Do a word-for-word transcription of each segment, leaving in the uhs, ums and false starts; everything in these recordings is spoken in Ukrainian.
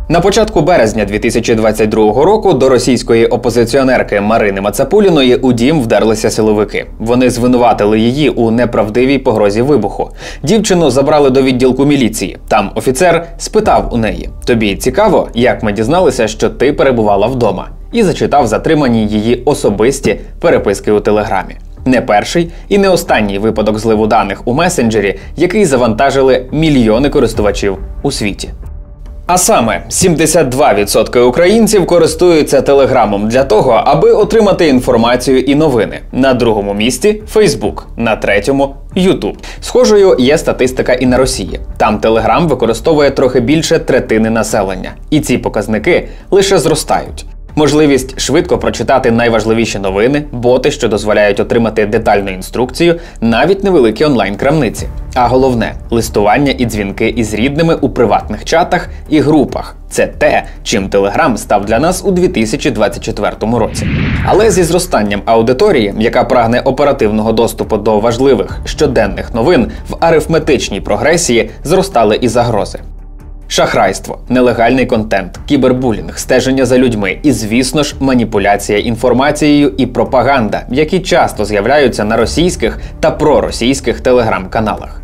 На початку березня дві тисячі двадцять другого року до російської опозиціонерки Марини Мацапуліної у дім вдерлися силовики. Вони звинуватили її у неправдивій погрозі вибуху. Дівчину забрали до відділку міліції. Там офіцер спитав у неї: «Тобі цікаво, як ми дізналися, що ти перебувала вдома?» І зачитав затримані її особисті переписки у Телеграмі. Не перший і не останній випадок зливу даних у месенджері, який завантажили мільйони користувачів у світі. А саме, сімдесят два відсотки українців користуються Телеграмом для того, аби отримати інформацію і новини. На другому місці – Фейсбук, на третьому – Ютуб. Схожою є статистика і на Росії. Там Телеграм використовує трохи більше третини населення. І ці показники лише зростають. Можливість швидко прочитати найважливіші новини, боти, що дозволяють отримати детальну інструкцію, навіть невеликі онлайн-крамниці. А головне – листування і дзвінки із рідними у приватних чатах і групах. Це те, чим Телеграм став для нас у дві тисячі двадцять четвертому році. Але зі зростанням аудиторії, яка прагне оперативного доступу до важливих щоденних новин, в арифметичній прогресії зростали і загрози. Шахрайство, нелегальний контент, кібербулінг, стеження за людьми і, звісно ж, маніпуляція інформацією і пропаганда, які часто з'являються на російських та проросійських телеграм-каналах.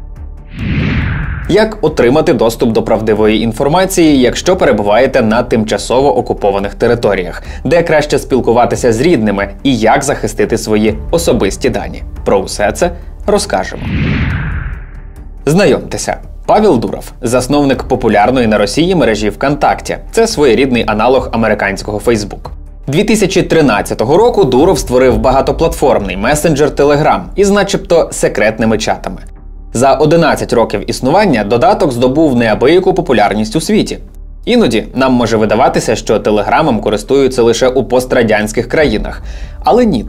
Як отримати доступ до правдивої інформації, якщо перебуваєте на тимчасово окупованих територіях? Де краще спілкуватися з рідними і як захистити свої особисті дані? Про усе це розкажемо. Знайомтеся. Павел Дуров – засновник популярної на Росії мережі ВКонтакте. Це своєрідний аналог американського Фейсбук. дві тисячі тринадцятого року Дуров створив багатоплатформний месенджер Telegram із начебто секретними чатами. За одинадцять років існування додаток здобув неабияку популярність у світі. Іноді нам може видаватися, що Телеграмом користуються лише у пострадянських країнах. Але ні.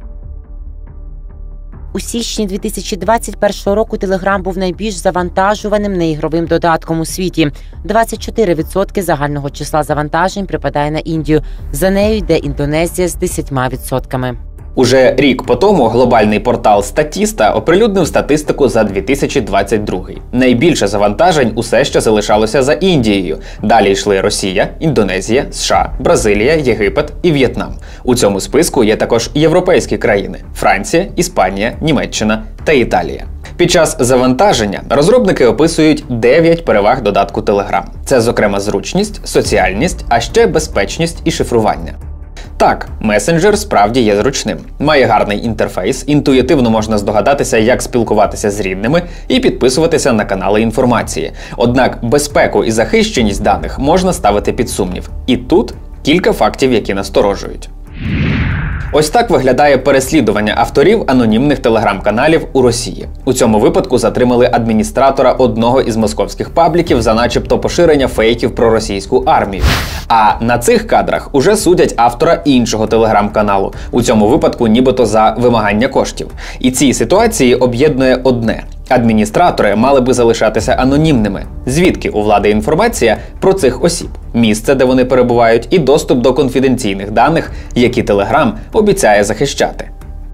У січні дві тисячі двадцять першого року Телеграм був найбільш завантажуваним неігровим додатком у світі. двадцять чотири відсотки загального числа завантажень припадає на Індію. За нею йде Індонезія з десятьма відсотками. Уже рік по тому глобальний портал Статіста оприлюднив статистику за дві тисячі двадцять другий. Найбільше завантажень усе ще залишалося за Індією. Далі йшли Росія, Індонезія, США, Бразилія, Єгипет і В'єтнам. У цьому списку є також європейські країни – Франція, Іспанія, Німеччина та Італія. Під час завантаження розробники описують дев'ять переваг додатку Telegram. Це, зокрема, зручність, соціальність, а ще безпечність і шифрування. Так, месенджер справді є зручним. Має гарний інтерфейс, інтуїтивно можна здогадатися, як спілкуватися з рідними і підписуватися на канали інформації. Однак безпеку і захищеність даних можна ставити під сумнів. І тут кілька фактів, які насторожують. Ось так виглядає переслідування авторів анонімних телеграм-каналів у Росії. У цьому випадку затримали адміністратора одного із московських пабліків за начебто поширення фейків про російську армію. А на цих кадрах уже судять автора іншого телеграм-каналу, у цьому випадку нібито за вимагання коштів. І цій ситуації об'єднує одне – адміністратори мали би залишатися анонімними. Звідки у влади інформація про цих осіб? Місце, де вони перебувають, і доступ до конфіденційних даних, які Telegram обіцяє захищати.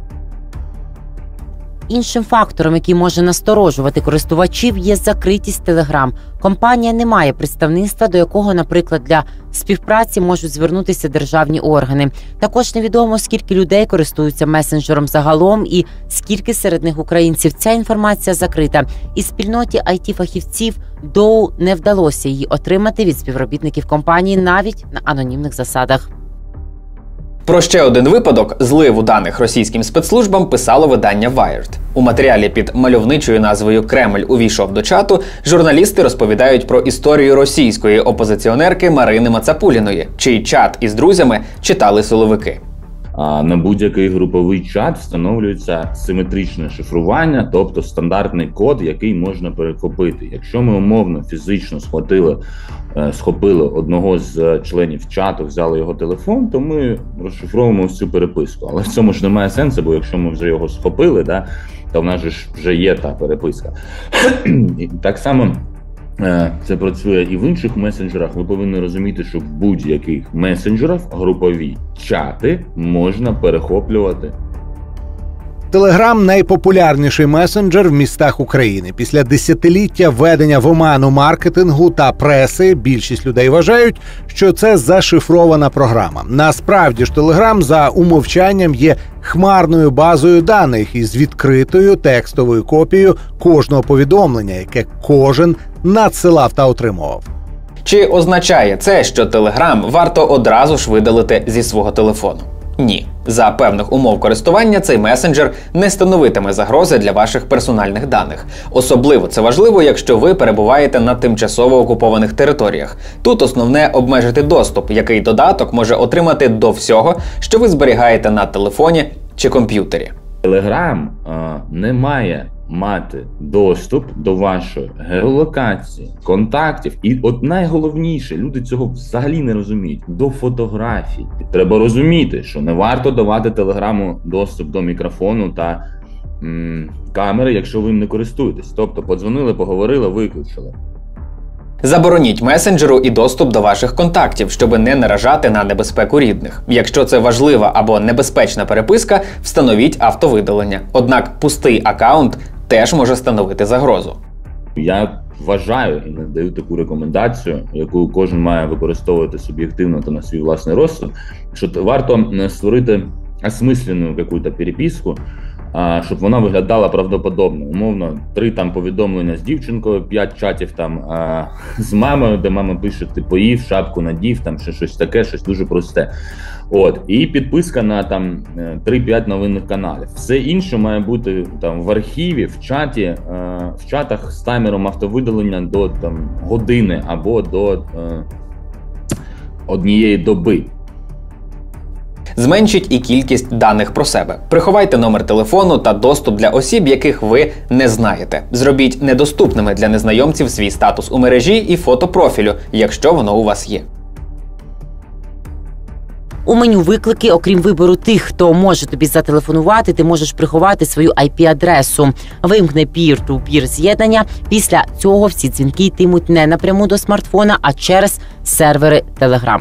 Іншим фактором, який може насторожувати користувачів, є закритість Telegram. Компанія не має представництва, до якого, наприклад, для співпраці можуть звернутися державні органи. Також невідомо, скільки людей користуються месенджером загалом і скільки серед них українців. Ця інформація закрита. І спільноті ай ті-фахівців доу не вдалося її отримати від співробітників компанії навіть на анонімних засадах. Про ще один випадок зливу даних російським спецслужбам писало видання Wired. У матеріалі під мальовничою назвою «Кремль увійшов до чату» журналісти розповідають про історію російської опозиціонерки Марини Мацапуліної, чий чат із друзями читали силовики. На будь-який груповий чат встановлюється симетричне шифрування, тобто стандартний код, який можна перехопити. Якщо ми умовно фізично схватили, схопили одного з членів чату, взяли його телефон, то ми розшифровуємо всю переписку. Але в цьому ж немає сенсу, бо якщо ми вже його схопили, да, то в нас же ж вже є та переписка. І так само це працює і в інших месенджерах. Ви повинні розуміти, що в будь-яких месенджерах групові чати можна перехоплювати. Телеграм – найпопулярніший месенджер в містах України. Після десятиліття введення в оману маркетингу та преси більшість людей вважають, що це зашифрована програма. Насправді ж Телеграм за умовчанням є хмарною базою даних із відкритою текстовою копією кожного повідомлення, яке кожен надсилав та отримував. Чи означає це, що Телеграм варто одразу ж видалити зі свого телефону? Ні. За певних умов користування цей месенджер не становитиме загрози для ваших персональних даних. Особливо це важливо, якщо ви перебуваєте на тимчасово окупованих територіях. Тут основне – обмежити доступ, який додаток може отримати до всього, що ви зберігаєте на телефоні чи комп'ютері. Телеграм не має мати доступ до вашої геолокації, контактів і, от найголовніше, люди цього взагалі не розуміють, до фотографій. Треба розуміти, що не варто давати Телеграму доступ до мікрофону та м- камери, якщо ви їм не користуєтесь. Тобто подзвонили, поговорили, виключили. Забороніть месенджеру і доступ до ваших контактів, щоб не наражати на небезпеку рідних. Якщо це важлива або небезпечна переписка, встановіть автовидалення. Однак пустий акаунт теж може становити загрозу. Я вважаю і надаю таку рекомендацію, яку кожен має використовувати суб'єктивно та на свій власний розсуд, що варто створити осмислену якусь переписку, щоб вона виглядала правдоподобно. Умовно, три там повідомлення з дівчинкою, п'ять чатів там а, з мамою, де мама пише: ти поїв, шапку надів, там ще щось таке, щось дуже просте. От, і підписка на там три-п'ять новинних каналів. Все інше має бути там в архіві, в чаті, е, в чатах з таймером автовидалення до там години або до е, однієї доби. Зменшіть і кількість даних про себе. Приховайте номер телефону та доступ для осіб, яких ви не знаєте. Зробіть недоступними для незнайомців свій статус у мережі і фото профілю, якщо воно у вас є. У меню «Виклики», окрім вибору тих, хто може тобі зателефонувати, ти можеш приховати свою ай пі-адресу. Вимкни пір-ту-пір з'єднання. Після цього всі дзвінки йтимуть не напряму до смартфона, а через сервери Telegram.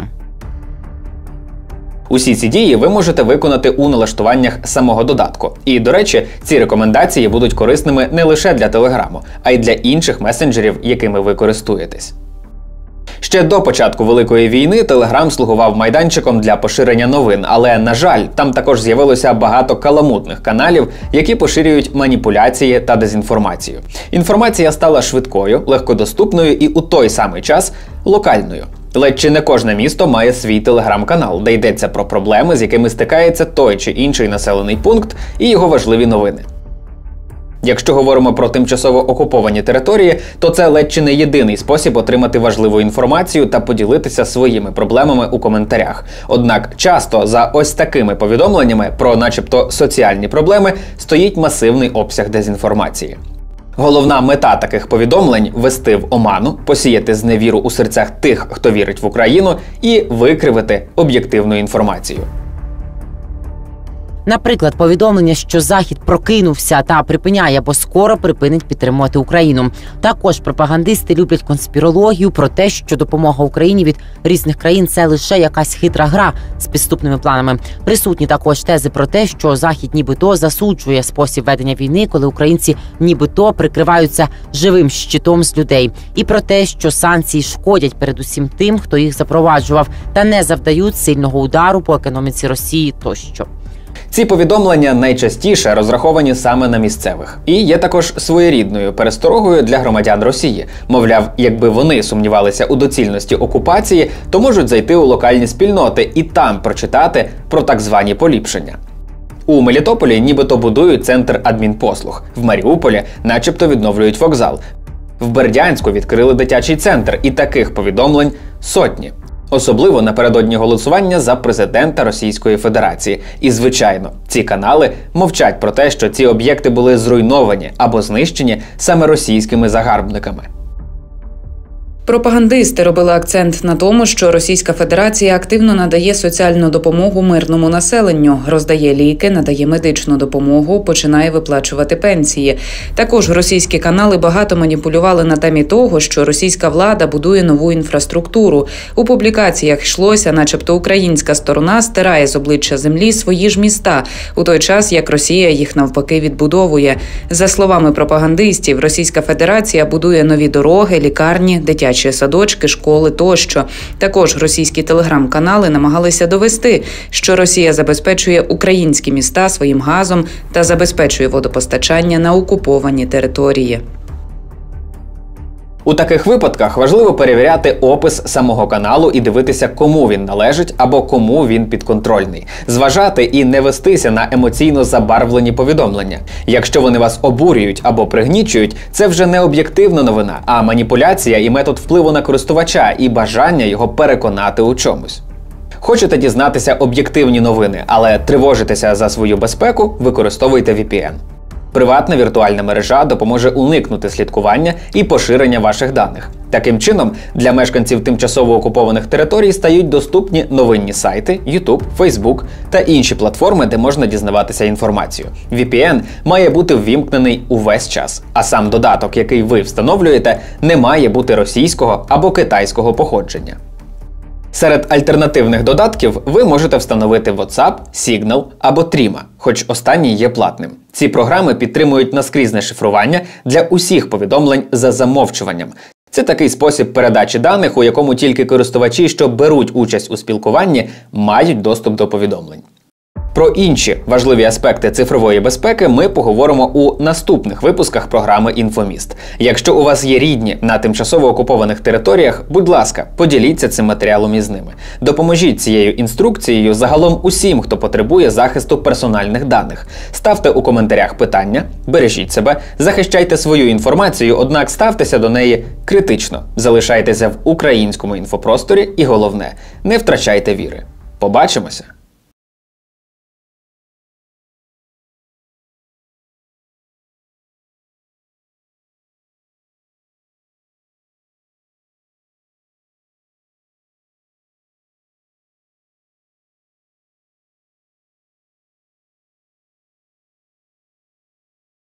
Усі ці дії ви можете виконати у налаштуваннях самого додатку. І, до речі, ці рекомендації будуть корисними не лише для Телеграму, а й для інших месенджерів, якими ви користуєтесь. Ще до початку Великої війни Телеграм слугував майданчиком для поширення новин, але, на жаль, там також з'явилося багато каламутних каналів, які поширюють маніпуляції та дезінформацію. Інформація стала швидкою, легкодоступною і у той самий час локальною. Ледь чи не кожне місто має свій телеграм-канал, де йдеться про проблеми, з якими стикається той чи інший населений пункт і його важливі новини. Якщо говоримо про тимчасово окуповані території, то це ледь чи не єдиний спосіб отримати важливу інформацію та поділитися своїми проблемами у коментарях. Однак часто за ось такими повідомленнями про начебто соціальні проблеми стоїть масивний обсяг дезінформації. Головна мета таких повідомлень – ввести в оману, посіяти зневіру у серцях тих, хто вірить в Україну, і викривити об'єктивну інформацію. Наприклад, повідомлення, що Захід прокинувся та припиняє або скоро припинить підтримувати Україну. Також пропагандисти люблять конспірологію про те, що допомога Україні від різних країн – це лише якась хитра гра з підступними планами. Присутні також тези про те, що Захід нібито засуджує спосіб ведення війни, коли українці нібито прикриваються живим щитом з людей. І про те, що санкції шкодять передусім тим, хто їх запроваджував, та не завдають сильного удару по економіці Росії тощо. Ці повідомлення найчастіше розраховані саме на місцевих. І є також своєрідною пересторогою для громадян Росії. Мовляв, якби вони сумнівалися у доцільності окупації, то можуть зайти у локальні спільноти і там прочитати про так звані поліпшення. У Мелітополі нібито будують центр адмінпослуг. В Маріуполі начебто відновлюють вокзал. В Бердянську відкрили дитячий центр, і таких повідомлень сотні. Особливо напередодні голосування за президента Російської Федерації. І, звичайно, ці канали мовчать про те, що ці об'єкти були зруйновані або знищені саме російськими загарбниками. Пропагандисти робили акцент на тому, що Російська Федерація активно надає соціальну допомогу мирному населенню, роздає ліки, надає медичну допомогу, починає виплачувати пенсії. Також російські канали багато маніпулювали на темі того, що російська влада будує нову інфраструктуру. У публікаціях йшлося, начебто українська сторона стирає з обличчя землі свої ж міста, у той час як Росія їх навпаки відбудовує. За словами пропагандистів, Російська Федерація будує нові дороги, лікарні, дитячі садочки, школи тощо. Також російські телеграм-канали намагалися довести, що Росія забезпечує українські міста своїм газом та забезпечує водопостачання на окуповані території. У таких випадках важливо перевіряти опис самого каналу і дивитися, кому він належить або кому він підконтрольний. Зважати і не вестися на емоційно забарвлені повідомлення. Якщо вони вас обурюють або пригнічують, це вже не об'єктивна новина, а маніпуляція і метод впливу на користувача і бажання його переконати у чомусь. Хочете дізнатися об'єктивні новини, але тривожитеся за свою безпеку, використовуйте ві пі ен. Приватна віртуальна мережа допоможе уникнути слідкування і поширення ваших даних. Таким чином, для мешканців тимчасово окупованих територій стають доступні новинні сайти, YouTube, Facebook та інші платформи, де можна дізнаватися інформацію. ві пі ен має бути ввімкнений увесь час, а сам додаток, який ви встановлюєте, не має бути російського або китайського походження. Серед альтернативних додатків ви можете встановити WhatsApp, Signal або Trima, хоч останній є платним. Ці програми підтримують наскрізне шифрування для усіх повідомлень за замовчуванням. Це такий спосіб передачі даних, у якому тільки користувачі, що беруть участь у спілкуванні, мають доступ до повідомлень. Про інші важливі аспекти цифрової безпеки ми поговоримо у наступних випусках програми «Інфоміст». Якщо у вас є рідні на тимчасово окупованих територіях, будь ласка, поділіться цим матеріалом із ними. Допоможіть цією інструкцією загалом усім, хто потребує захисту персональних даних. Ставте у коментарях питання, бережіть себе, захищайте свою інформацію, однак ставтеся до неї критично. Залишайтеся в українському інфопросторі і головне – не втрачайте віри. Побачимося!